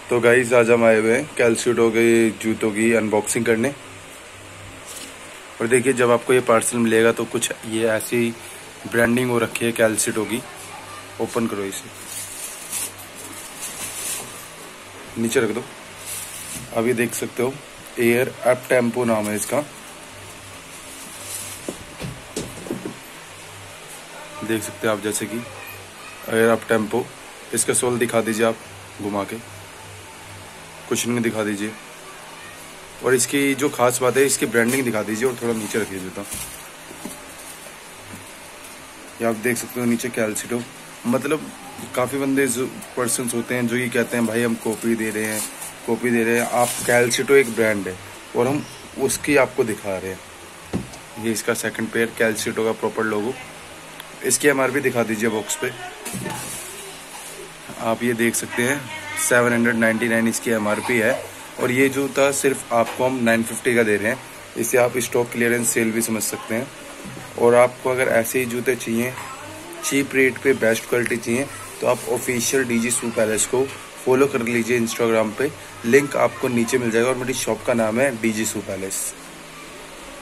तो गाइस आज हम आए हुए हैं कैल्सिटो के जूतों की अनबॉक्सिंग करने। और देखिए जब आपको ये पार्सल मिलेगा तो कुछ ये ऐसी ब्रांडिंग हो रखी है कैल्सिटो की। ओपन करो इसे, नीचे रख दो। अभी देख सकते हो एयर अप टेम्पो नाम है इसका। देख सकते हैं आप जैसे कि एयर अप टेम्पो। इसका सोल दिखा दीजिए आप घुमा के, कुशनिंग दिखा दीजिए। और इसकी जो खास बात है इसकी ब्रांडिंग दिखा दीजिए और थोड़ा नीचे रखिए जूता। ये आप देख सकते हो नीचे कैल्सिटो। मतलब काफ़ी बंदे पर्सन्स होते हैं जो ये कहते हैं भाई हम कॉपी दे रहे हैं। आप कैल्सिटो एक ब्रांड है और हम उसकी आपको दिखा रहे हैं। ये इसका सेकंड पेयर कैल्सिटो का प्रॉपर लोगो। इसकी एमआरपी दिखा दीजिए बॉक्स पे। आप ये देख सकते हैं 799 इसकी एमआरपी है। और ये जूता सिर्फ आपको हम 950 का दे रहे हैं। इसे आप स्टॉक क्लियरेंस सेल भी समझ सकते हैं। और आपको अगर ऐसे ही जूते चाहिए चीप रेट पे बेस्ट क्वालिटी चाहिए तो आप ऑफिशियल डीजी शू पैलेस को फॉलो कर लीजिए इंस्टाग्राम पे। लिंक आपको नीचे मिल जाएगा और मेरी शॉप का नाम है डीजी शू पैलेस।